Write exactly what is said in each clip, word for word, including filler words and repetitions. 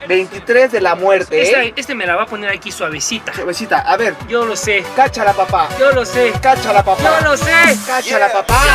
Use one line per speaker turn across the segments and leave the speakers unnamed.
veintitrés de la muerte, ¿eh?
Este, este me la va a poner aquí suavecita.
Suavecita, a ver.
Yo lo sé.
Cáchala, papá.
Yo lo sé.
Cáchala, papá.
Yo lo sé.
Cáchala,
Yeah.
papá.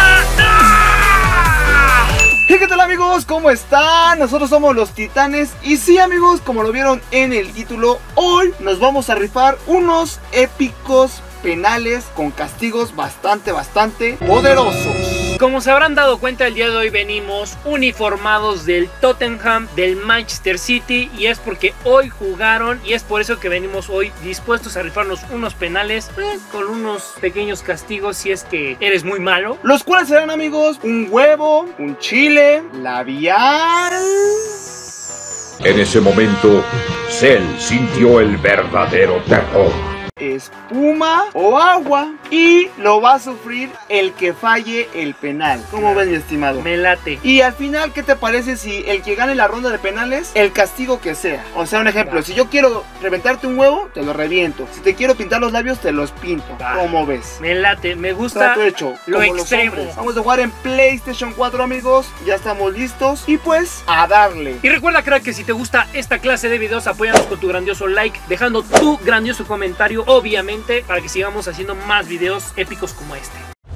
¿Y qué tal, amigos? ¿Cómo están? Nosotros somos los Titanes. Y sí, amigos, como lo vieron en el título, hoy nos vamos a rifar unos épicos penales con castigos bastante, bastante poderosos.
Como se habrán dado cuenta, el día de hoy venimos uniformados del Tottenham, del Manchester City, y es porque hoy jugaron y es por eso que venimos hoy dispuestos a rifarnos unos penales eh, con unos pequeños castigos si es que eres muy malo.
Los cuales serán, amigos, un huevo, un chile, labial.
En ese momento, Cell sintió el verdadero terror.
Espuma o agua, y lo va a sufrir el que falle el penal. ¿Cómo ves, mi estimado?
Me late.
Y al final, ¿qué te parece si el que gane la ronda de penales, el castigo que sea? O sea, un ejemplo,
Va.
si yo quiero reventarte un huevo, te lo reviento. Si te quiero pintar los labios, te los pinto.
Va.
¿Cómo ves?
Me late, me gusta
Trato hecho,
lo
como los
extremo.
hombres. Vamos a jugar en PlayStation cuatro, amigos. Ya estamos listos. Y pues, a darle.
Y recuerda, crack, que si te gusta esta clase de videos, apóyanos con tu grandioso like, dejando tu grandioso comentario, obviamente, para que sigamos haciendo más videos épicos como este.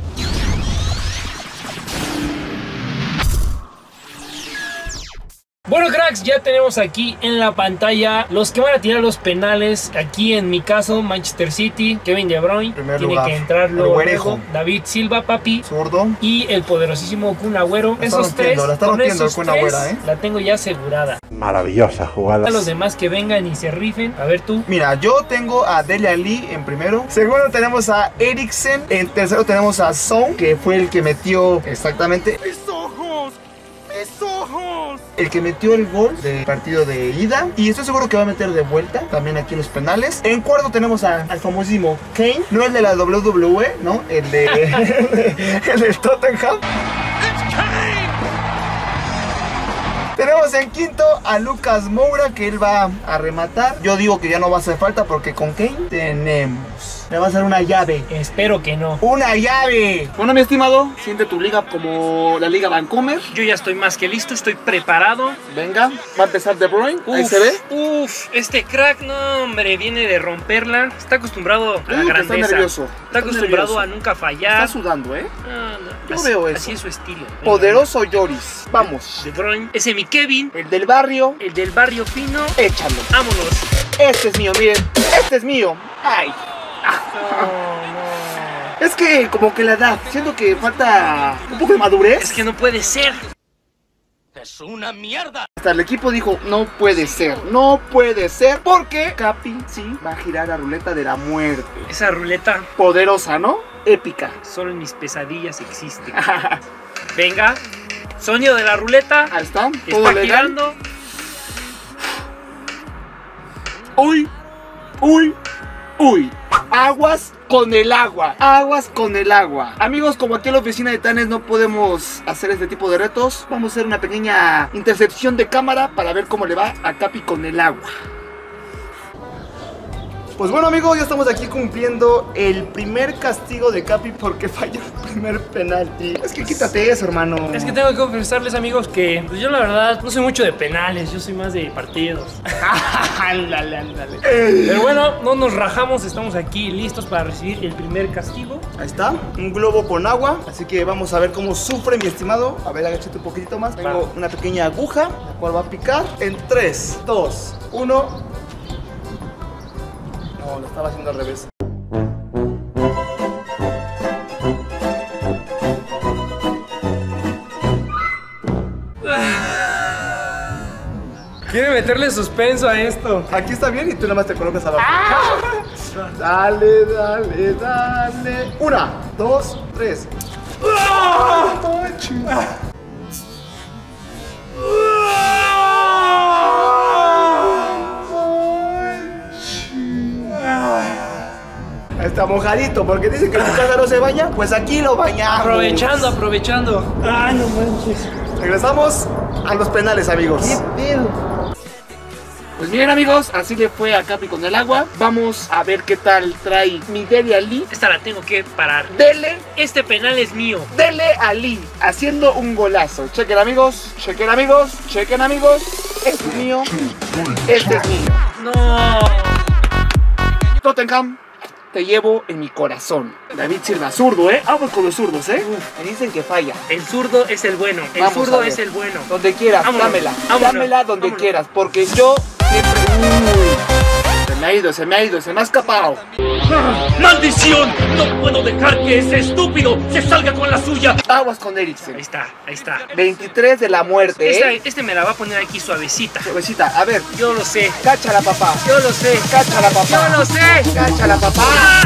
Bueno, cracks, ya tenemos aquí en la pantalla los que van a tirar los penales. Aquí en mi caso, Manchester City, Kevin De Bruyne,
Primer
tiene
lugar,
que entrar
el
luego,
güerejo.
David Silva, papi,
Zurdo.
y el poderosísimo Kun Agüero.
La está
Esos
rompiendo,
tres,
la está
con
rompiendo el
esos
Kun
tres,
Agüero, ¿eh?
la tengo ya asegurada.
Maravillosa jugada.
A los demás que vengan y se rifen. A ver tú.
Mira, yo tengo a Dele Alli en primero. Segundo tenemos a Eriksen. En tercero tenemos a Son, que fue el que metió exactamente... ¡Mis ojos! ¡Mis ojos! El que metió el gol del partido de ida. Y estoy seguro que va a meter de vuelta también aquí en los penales. En cuarto tenemos a, al famosísimo Kane. No el de la doble u doble u E, ¿no? El de... el del Tottenham. Tenemos en quinto a Lucas Moura, que él va a rematar. Yo digo que ya no va a hacer falta porque con Kane tenemos. Le va a hacer una llave.
Espero que no.
¡Una llave! Bueno, mi estimado, siente tu liga como la Liga Vancomer.
Yo ya estoy más que listo, estoy preparado.
Venga, va a empezar De Bruyne. Ahí
Uf,
se ve.
Uf, este crack, no, hombre, viene de romperla. Está acostumbrado a la
Uh, que
grandeza.
está nervioso.
Está
Está
acostumbrado
nervioso.
a nunca fallar.
Está sudando, ¿eh?
Ah, no,
Yo
así,
veo eso.
Así es su estilo. Venga.
Poderoso Lloris. Vamos.
De Bruyne. Ese mi Kevin,
El del barrio.
el del barrio fino.
Échalo.
Vámonos.
Este es mío, miren. Este es mío. Ay.
No, no.
Es que como que la edad. Siento que falta un poco de madurez.
Es que no puede ser.
Hasta el equipo dijo, no puede ser, no puede ser, porque Capi sí va a girar la ruleta de la muerte.
Esa ruleta
Poderosa, ¿no? Épica.
solo en mis pesadillas existe. Venga. Sonido de la ruleta.
Ahí está, todo
Está
legal.
girando.
Uy, uy, uy. Aguas con el agua, aguas con el agua. Amigos, como aquí en la oficina de Tanes no podemos hacer este tipo de retos, vamos a hacer una pequeña intercepción de cámara para ver cómo le va a Capi con el agua. Pues bueno, amigos, ya estamos aquí cumpliendo el primer castigo de Capi porque falló el primer penalti. Es que quítate eso, hermano.
Es que tengo que confesarles, amigos, que pues yo la verdad no soy mucho de penales, yo soy más de partidos.
Ándale, ándale.
Pero bueno, no nos rajamos, estamos aquí listos para recibir el primer castigo.
Ahí está, un globo con agua. Así que vamos a ver cómo sufre mi estimado. A ver, agáchate un poquitito más. Tengo una pequeña aguja, la cual va a picar. En tres, dos, uno. No, lo estaba haciendo al revés.
Quiere meterle suspenso a esto.
Aquí está bien y tú nada más te colocas abajo. Dale, dale, dale. Una, dos, tres. Ay, chingada. Está mojadito, porque dicen que en su casa no se baña, pues aquí lo bañamos.
Aprovechando, aprovechando. Ay, no manches.
Regresamos a los penales, amigos.
¿Qué pedo?
Pues miren amigos, así le fue a Capi con el agua. Vamos a ver qué tal trae mi Dele Alli.
Esta la tengo que parar.
Dele,
Este penal es mío.
Dele Alli, haciendo un golazo. Chequen amigos, chequen amigos, chequen amigos. Este es mío, este es mío.
No.
Tottenham, te llevo en mi corazón. David Silva, zurdo, ¿eh? Vamos con los zurdos, ¿eh? Me dicen que falla.
El zurdo es el bueno. El
Vamos a
zurdo
ver.
es el bueno.
Donde quieras,
Vámonos,
dámela.
vámonos,
dámela donde
vámonos.
quieras, porque yo siempre... Uy, se me ha ido, se me ha ido, se me ha escapado.
¡Maldición! No puedo dejar que ese estúpido se salga con la suya.
Aguas con Eriksen.
Ahí está, ahí está.
veintitrés de la muerte, ¿eh?
Esta- este me la va a poner aquí suavecita.
Suavecita, a ver,
Yo lo sé.
cáchala, papá.
Yo lo sé.
Cáchala, papá.
Yo lo sé.
Cáchala, papá.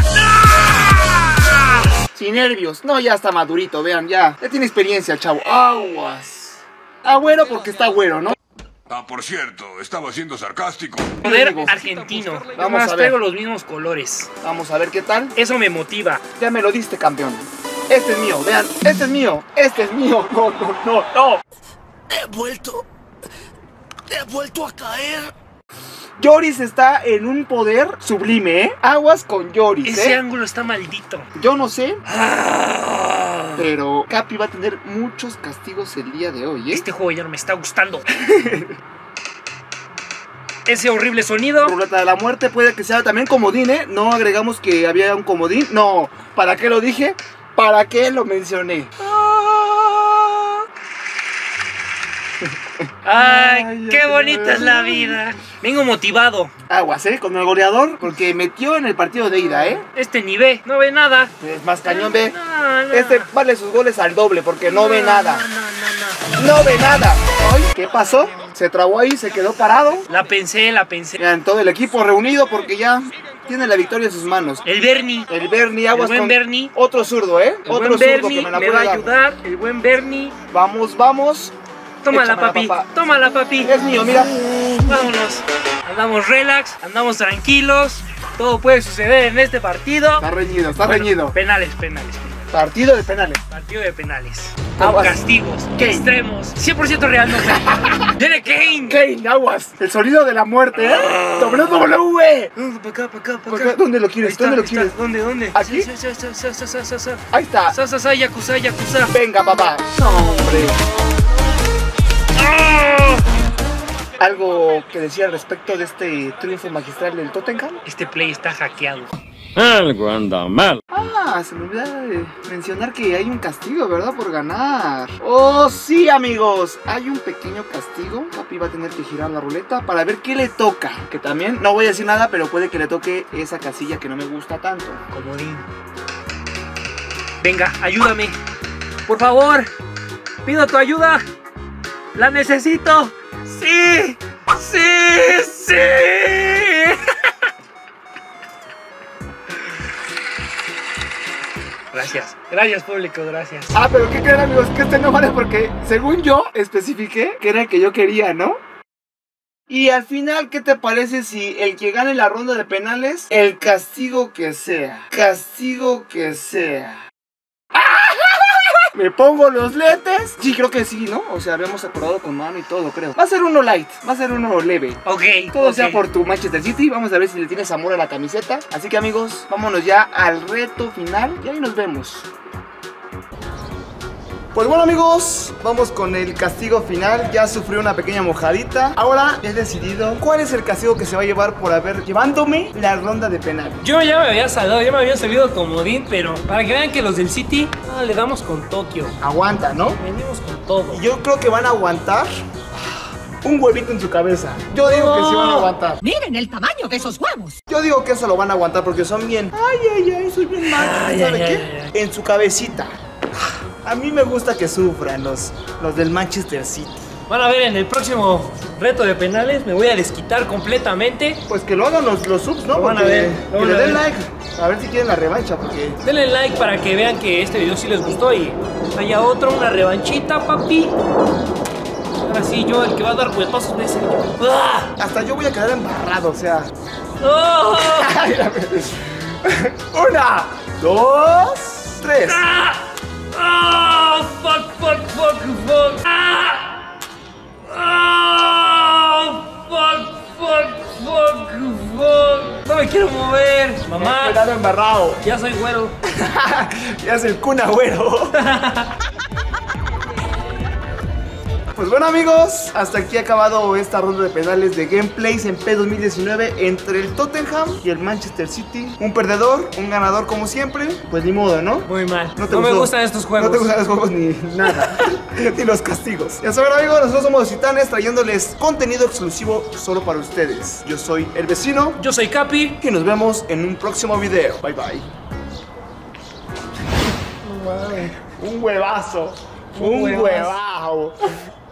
Sin nervios. No, ya está madurito, vean, ya. Ya tiene experiencia el chavo. Aguas. Agüero porque está güero, ¿no?
Ah, por cierto, estaba siendo sarcástico.
Poder
Amigos.
argentino.
Vamos
Vamos
a ver.
traigo los mismos colores.
Vamos a ver qué tal.
Eso me motiva.
Ya me lo diste, campeón. Este es mío, vean. Este es mío. Este es mío. No, no, no, no.
He vuelto. He vuelto a caer.
Lloris está en un poder sublime, ¿eh? Aguas con Lloris,
Ese
¿eh?
ángulo está maldito.
Yo no sé, pero Capi va a tener muchos castigos el día de hoy, ¿eh?
Este juego ya no me está gustando. Ese horrible sonido.
Ruleta de la muerte puede que sea también comodín, ¿eh? No agregamos que había un comodín. No, ¿para qué lo dije? ¿Para qué lo mencioné?
Ay,
Ay,
qué
ay,
bonita es la vida. Vengo motivado.
Aguas, ¿eh? Con el goleador, porque metió en el partido de ida, ¿eh?
Este ni ve, no ve nada.
Es más cañón, ve.
No, no.
Este vale sus goles al doble, porque no ve nada.
No, no, no, no.
No ve nada. Ay, ¿qué pasó? Se trabó ahí, se quedó parado.
La pensé, la pensé.
Vean, todo el equipo reunido porque ya tiene la victoria en sus manos.
El Bernie.
El Bernie, aguas
buen
con
Bernie.
otro zurdo, ¿eh?
El
Otro
buen
zurdo
Bernie
que me la
me
puede
va a
dar.
ayudar. El buen Bernie.
Vamos, vamos.
Tómala,
Échamela,
papi.
papá.
Tómala, papi.
Es mío, mira.
Vámonos. Andamos relax, andamos tranquilos. Todo puede suceder en este partido.
Está reñido, está
Bueno,
reñido.
Penales, penales, penales.
Partido de penales.
Partido de penales. Con
Aguas.
castigos.
Kane.
Extremos. cien por ciento real, no sé. ¡Viene Kane!
Kane, aguas. El sonido de la muerte, ¿eh? W W.
No, para acá, para acá, para
¿Por
acá.
qué? ¿Dónde lo
Ahí
quieres?
está,
¿Dónde lo
ahí
quieres?
está. ¿Dónde, dónde?
¿Aquí?
Sa, sa, sa, sa, sa, sa, sa, sa.
Ahí está.
Sa, sa, sa, yakuza, yakuza.
Venga, papá. No, hombre.
¡Ah!
¿Algo que decir al respecto de este triunfo magistral del Tottenham?
Este play está hackeado.
Algo anda mal.
Ah, se me olvidó de mencionar que hay un castigo, ¿verdad? Por ganar. Oh, sí, amigos. Hay un pequeño castigo. Capi va a tener que girar la ruleta para ver qué le toca. Que también, no voy a decir nada, pero puede que le toque esa casilla que no me gusta tanto.
Comodín. Venga, ayúdame. Por favor. Pido tu ayuda. La necesito. Sí. Sí. Sí. Gracias. Gracias, público. Gracias.
Ah, pero ¿qué creen, amigos? Que este no vale porque, según yo, especifiqué que era el que yo quería, ¿no? Y al final, ¿qué te parece si el que gane la ronda de penales, el castigo que sea? Castigo que sea. Me pongo los lentes. Sí, creo que sí, ¿no? O sea, habíamos acordado con mano y todo, creo. Va a ser uno light, va a ser uno leve.
Ok.
Todo
ok.
sea por tu Manchester City. Vamos a ver si le tienes amor a la camiseta. Así que, amigos, vámonos ya al reto final y ahí nos vemos. Pues bueno, amigos, vamos con el castigo final. Ya sufrí una pequeña mojadita. Ahora he decidido cuál es el castigo que se va a llevar por haber llevándome la ronda de penal.
Yo ya me había salado, ya me había servido comodín, pero para que vean que los del City ah, le damos con Tokio.
Aguanta, ¿no?
Venimos con todo.
Y yo creo que van a aguantar un huevito en su cabeza. Yo digo que sí van a aguantar.
Miren el tamaño de esos huevos.
Yo digo que eso lo van a aguantar porque son bien. Ay, ay, ay, soy bien mal.
Ay,
¿Sabe
ay,
qué?
ay, ay.
En su cabecita. A mí me gusta que sufran los, los del Manchester City.
Van a ver en el próximo reto de penales, me voy a desquitar completamente.
Pues que lo hagan los, los subs, ¿no?
Lo van a
Porque-
ver, lo
Que
van
le
a
den
ver.
like. A ver si quieren la revancha, porque...
Denle like para que vean que este video sí les gustó y haya otro, una revanchita, papi. Ahora sí, yo el que va a dar huevazos voy a ser yo. ¡Ah!
Hasta yo voy a quedar embarrado, o sea...
¡Oh!
Una, dos, tres.
¡Ah! ¡Oh! ¡Fuck, fuck, fuck, fuck! ¡Ah! ¡Oh! ¡Fuck, fuck, me quiero mover. Mamá,
Cuidado embarrado.
ya soy güero.
Ya es el Kun Agüero. Pues bueno amigos, hasta aquí ha acabado esta ronda de penales de gameplays en P dos mil diecinueve entre el Tottenham y el Manchester City. Un perdedor, un ganador como siempre. Pues ni modo, ¿no?
Muy mal.
No, te
No me
gustó.
gustan estos juegos.
No te gustan los juegos ni nada. Ni los castigos. Ya saben amigos, nosotros somos los Titanes trayéndoles contenido exclusivo solo para ustedes. Yo soy el vecino
Yo soy Capi.
y nos vemos en un próximo video. Bye bye. Un huevazo. Un,
Un huevazo.
huevazo.